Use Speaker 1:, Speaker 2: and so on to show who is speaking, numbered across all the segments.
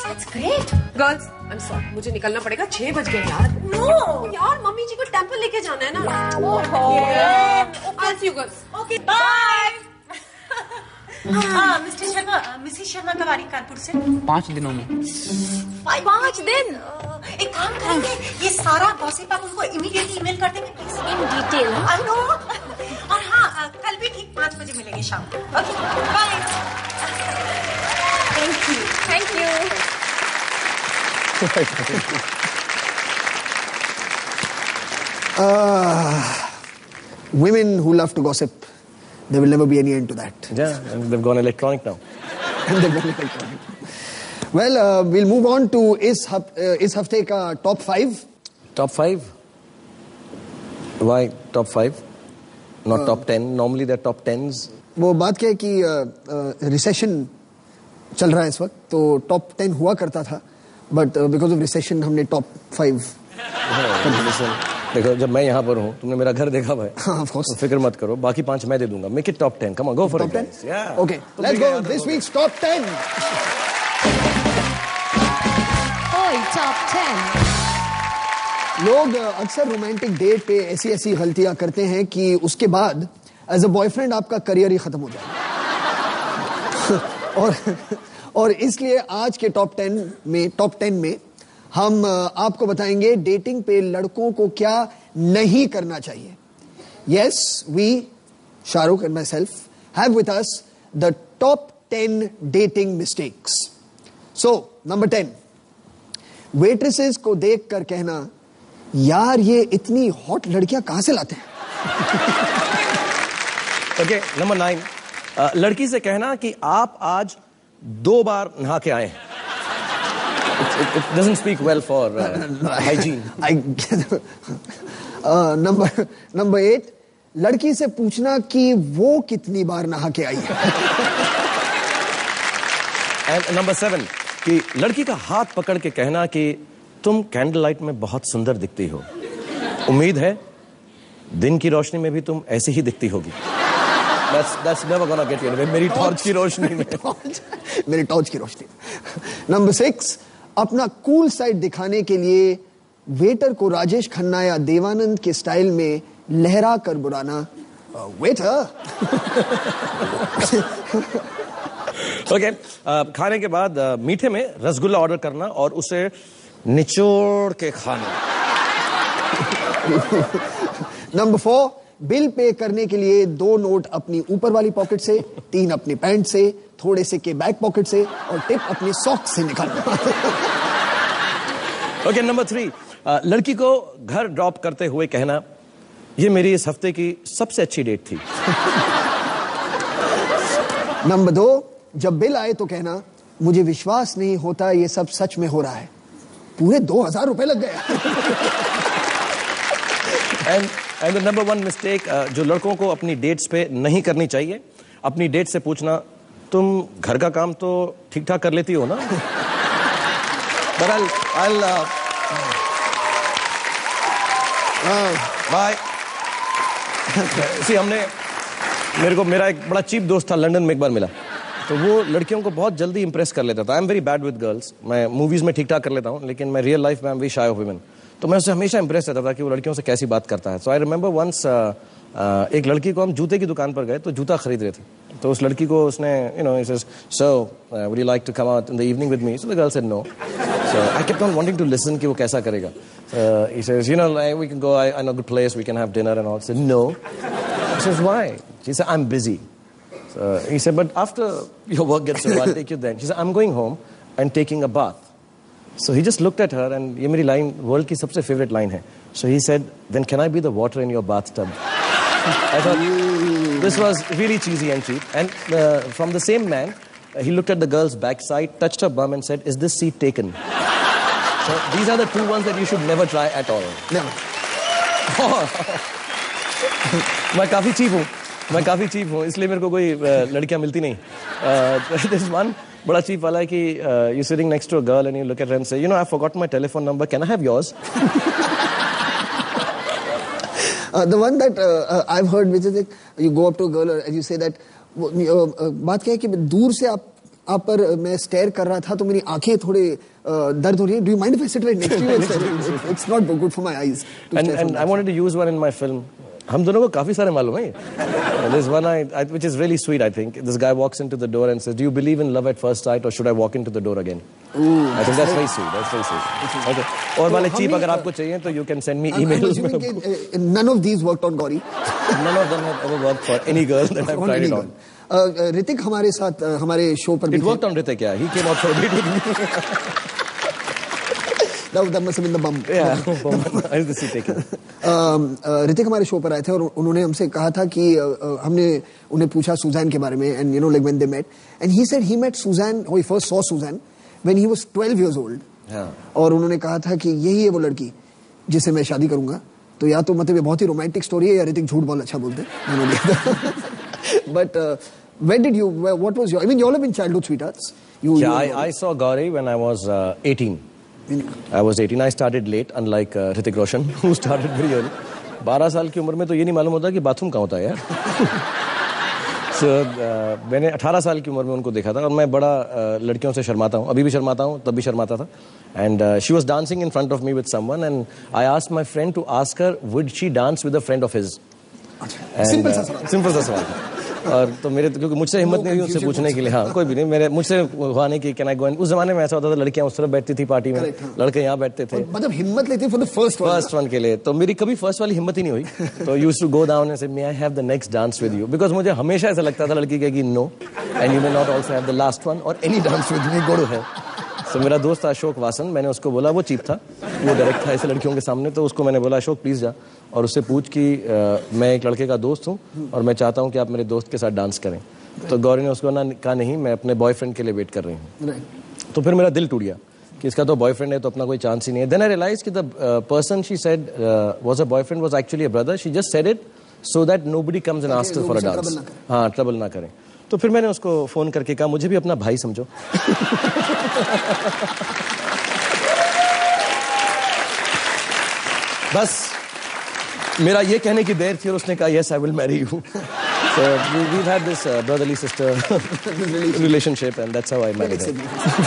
Speaker 1: That's great.
Speaker 2: Girls, I'm sorry, मुझे निकलना पड़ेगा, 6 बज गए यार।
Speaker 1: No.
Speaker 2: यार मम्मी जी को टेंपल लेके जाना है ना। I'll see you girls.
Speaker 1: Okay, bye. हाँ, मिस्टर शर्मा, मिसेस शर्मा कब आ रही कानपुर से?
Speaker 3: 5 दिनों में।
Speaker 1: 5 दिन? एक काम करेंगे, ये सारा गॉसिप आप उनको इमीडिएटली ईमेल कर देंगे please. In detail. I know. और हाँ, कल भी ठीक 5 बजे मिलेंगे शाम को। Okay, bye. Thank you.
Speaker 4: Thank you.
Speaker 5: Women who love to gossip, there will never be any end to that.
Speaker 6: Yeah, and they've gone electronic now.
Speaker 5: Well, we'll move on to इस हफ्ते का top 5.
Speaker 6: Top 5? Why top 5? Not top 10. Normally they're top 10s.
Speaker 5: वो बात क्या है कि recession चल रहा है इस वक्त, तो टॉप 10 हुआ करता था, बट बिकॉज ऑफ रिसेशन हमने टॉप 5।
Speaker 6: देखो, जब मैं यहाँ पर हूँ, तुमने मेरा घर देखा भाई।
Speaker 5: हाँ, ऑफ कोर्स।
Speaker 6: फिक्र मत करो, बाकी 5 मैं दे दूंगा। Make it top 10. Come on, go for
Speaker 5: top
Speaker 6: it.
Speaker 5: 10?
Speaker 6: Yeah.
Speaker 5: Okay, let's go. This week's top 10.
Speaker 4: Oi, top 10.
Speaker 5: लोग अक्सर रोमांटिक डेट पे ऐसी गलतियां करते हैं कि उसके बाद एज अ बॉयफ्रेंड आपका करियर ही खत्म हो जाए। और इसलिए आज के टॉप 10 में हम आपको बताएंगे डेटिंग पे लड़कों को क्या नहीं करना चाहिए। Yes, we Shahrukh and myself have with us the top 10 dating mistakes. So number 10, waitresses को देखकर कहना, यार ये इतनी हॉट लड़कियां कहां से लाते हैं।
Speaker 6: ओके, नंबर 9, लड़की से कहना कि आप आज 2 बार नहा के आए। It doesn't speak well for hygiene.
Speaker 5: Number 8, लड़की से पूछना कि वो कितनी बार नहा के आई है।
Speaker 6: And number 7, कि लड़की का हाथ पकड़ के कहना कि तुम कैंडल लाइट में बहुत सुंदर दिखती हो, उम्मीद है दिन की रोशनी में भी तुम ऐसी ही दिखती होगी। That's never gonna get you anywhere. मेरी टॉर्च की रोशनी में।
Speaker 5: मेरी टॉर्च की रोशनी। Number 6, अपना कूल साइड दिखाने के लिए वेटर को राजेश खन्ना या देवानंद के स्टाइल में लहरा कर बुलाना, वेटर।
Speaker 6: ओके, खाने के बाद मीठे में रसगुल्ला ऑर्डर करना और उसे निचोड़ के खाना।
Speaker 5: नंबर 4, बिल पे करने के लिए 2 नोट अपनी ऊपर वाली पॉकेट से, 3 अपनी पैंट से, थोड़े से के बैक पॉकेट से और टिप अपनी सॉक्स से निकालना।
Speaker 6: ओके, नंबर 3, लड़की को घर ड्रॉप करते हुए कहना, ये मेरी इस हफ्ते की सबसे अच्छी डेट थी।
Speaker 5: नंबर 2, जब बिल आए तो कहना, मुझे विश्वास नहीं होता ये सब सच में हो रहा है, पूरे 2000 रुपए लग गए।
Speaker 6: एंड नंबर 1 मिस्टेक जो लड़कों को अपनी डेट्स पे नहीं करनी चाहिए, अपनी डेट से पूछना, तुम घर का काम तो ठीक ठाक कर लेती हो ना। But I'll bye. मेरा एक बड़ा चीप दोस्त था, लंदन में एक बार मिला, तो वो लड़कियों को बहुत जल्दी इंप्रेस कर लेता था। I am very bad with girls. मैं मूवीज में ठीक ठाक कर लेता हूँ, लेकिन मैं रियल लाइफ में I am very shy of women. तो मैं उससे हमेशा इंप्रेस रहता था कि वो लड़कियों से कैसी बात करता है। सो आई रिमेंबर वंस एक लड़की को हम जूते की दुकान पर गए, तो जूता खरीद रहे थे, तो उस लड़की को उसने he says, so would you like to come out in the evening with me? So the girl said no. So I kept on wanting to listen कि वो कैसा करेगा। He says, we can go, I know a good place, we can have dinner and all. I said no. He says, why? She said, I'm busy. So he said, but after your work gets over, I'll take you then. She said, I'm going home and taking a bath. So he just looked at her, and ये मेरी line world की सबसे favorite line है. So he said, then can I be the water in your bathtub? I thought this was really cheesy and cheap. And from the same man, he looked at the girl's backside, touched her bum and said, is this seat taken? So these are the 2 ones that you should never try at all.
Speaker 5: Never.
Speaker 6: मैं काफी cheap हूँ, इसलिए मेरे को कोई लड़कियां मिलती नहीं। This one बड़ा चीप वाला है कि you're sitting next to a girl and you look at her and say, I've forgotten my telephone number, can I have yours?
Speaker 5: The one that I've heard, which is like, you go up to a girl and you say that, बात क्या है कि दूर से आप आप पर मैं स्टेयर कर रहा था तो मेरी आंखें थोड़े दर्द हो रही हैं. Do you mind if I sit right next to you? It's not good for my eyes.
Speaker 6: And I wanted to use one in my film. हम दोनों को काफी सारे मालूम है. There's one which is really sweet, I think. This guy walks into the door and says, "Do you believe in love at first sight, or should I walk into the door again?" I think that's very sweet. That's very sweet. Okay. और वाले cheap अगर आपको चाहिए तो you can send me emails.
Speaker 5: None of these worked on Gauri.
Speaker 6: None of them have ever worked for any girl that I've tried it on.
Speaker 5: Hrithik हमारे साथ हमारे show पर
Speaker 6: It worked on Hrithik, yeah. He came out for a date with me.
Speaker 5: That must have been the bum.
Speaker 6: Yeah, I used to see taken.
Speaker 5: Hrithik हमारे show पर आए थे और उन्होंने हमसे कहा था कि हमने उन्हें पूछा सुजैन के बारे में, and you know like when they met, and he said he met Suzanne, he first saw Suzanne when he was 12 years old.
Speaker 6: Yeah.
Speaker 5: और उन्होंने कहा था कि यही है वो लड़की जिससे मैं शादी करूंगा. तो या तो मतलब ये बहुत ही रोमांटिक स्टोरी है या ऋतिक झूठ बहुत अच्छा बोलते हैं. But when did you? What was your? I mean, you all have been childhood sweethearts.
Speaker 6: I saw Gauri when I was 18. I was 18. I started late, unlike Hrithik Roshan, who started very early. 12 साल की उम्र में तो ये नहीं मालूम होता कि बाथरूम कहाँ होता है यार. So, मैंने 18 साल की उम्र में उनको देखा था और मैं बड़ा लड़कियों से शर्माता हूँ. अभी भी शर्माता हूँ, तब भी शर्माता था. And she was dancing in front of me with someone, and I asked my friend to ask her would she dance with a friend of his.
Speaker 5: Simple सा सवाल.
Speaker 6: और तो मेरे क्योंकि मुझसे हिम्मत नहीं हुई उससे पूछने के लिए. हाँ, कोई भी नहीं. मेरे मुझसे हुआ नहीं कि कैन आई गो. उस जमाने में ऐसा होता था लड़कियां उस तरफ बैठती थी पार्टी में, लड़के यहाँ बैठते थे.
Speaker 5: मतलब हिम्मत लेती फॉर द फर्स्ट
Speaker 6: वन के लिए. तो मेरी कभी फर्स्ट वाली हिम्मत ही नहीं हुई. तो used to go down and say may I have the next dance with you, because मुझे हमेशा ऐसा लगता था लड़की कहेगी no and you may not also have the last one और any dance with me, go to hell. तो मेरा दोस्त था अशोक वासन. मैंने उसको बोला, वो चीप था, वो डायरेक्ट था ऐसे लड़कियों के सामने. तो उसको मैंने बोला अशोक प्लीज जा और उससे पूछ कि मैं एक लड़के का दोस्त हूँ और मैं चाहता हूँ कि आप मेरे दोस्त के साथ डांस करें. तो गौरी ने उसको कहा नहीं, मैं अपने बॉयफ्रेंड के लिए वेट कर रही हूँ. तो फिर मेरा दिल टूट गया कि इसका तो बॉयफ्रेंड है तो अपना कोई चांस ही नहीं है. देन आई रियलाइज कि the person she said was a boyfriend was actually a brother. She just said it so that nobody comes and asks for a dance. हाँ, ट्रबल ना करें. तो फिर मैंने उसको फोन करके कहा मुझे भी अपना भाई समझो. बस मेरा ये कहने की देर थी और उसने कहा yes I will marry you. So we've had this brotherly sister relationship and that's how I married her.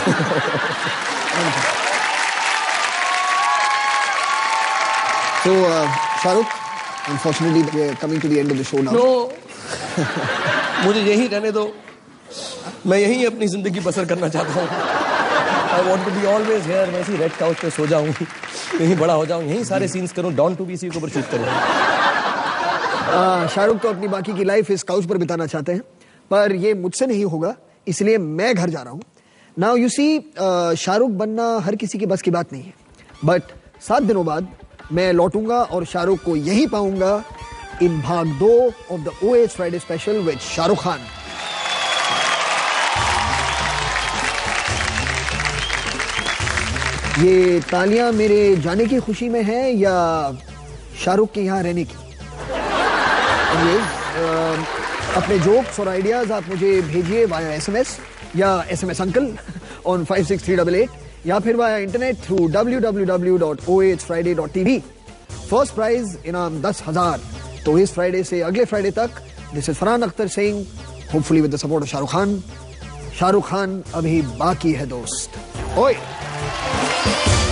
Speaker 5: So Shahrukh, unfortunately we are coming to the end of the show now.
Speaker 6: No. मुझे यहीं रहने दो. मैं यहीं अपनी जिंदगी बसर करना चाहता हूँ. I want to be always here. मैं इसी रेड काउच पे सो जाऊँ, यहीं बड़ा हो जाऊँ, यहीं सारे सीन्स करूँ, डॉन टू बी सी के ऊपर शूट करूँ.
Speaker 5: शाहरुख तो अपनी बाकी की लाइफ इस काउच पर बिताना चाहते हैं, पर ये मुझसे नहीं होगा, इसलिए मैं घर जा रहा हूँ. नाउ यू सी, शाहरुख बनना हर किसी की बस की बात नहीं है, बट 7 दिनों बाद मैं लौटूंगा और शाहरुख को यही पाऊंगा इन भाग 2 of the OAH Friday special with Shahrukh Khan. ये तालियां मेरे जाने की खुशी में है या शाहरुख के यहाँ रहने की? अपने जोक्स और आइडियाज आप मुझे भेजिए वाया SMS या SMS अंकल ऑन 56388 या फिर via internet through www.ohfriday.tv. First prize इनाम 10,000. तो इस फ्राइडे से अगले फ्राइडे तक, this is Farhan Akhtar Singh, hopefully with the support of Shahrukh Khan. Shahrukh Khan अभी बाकी है दोस्त. ओए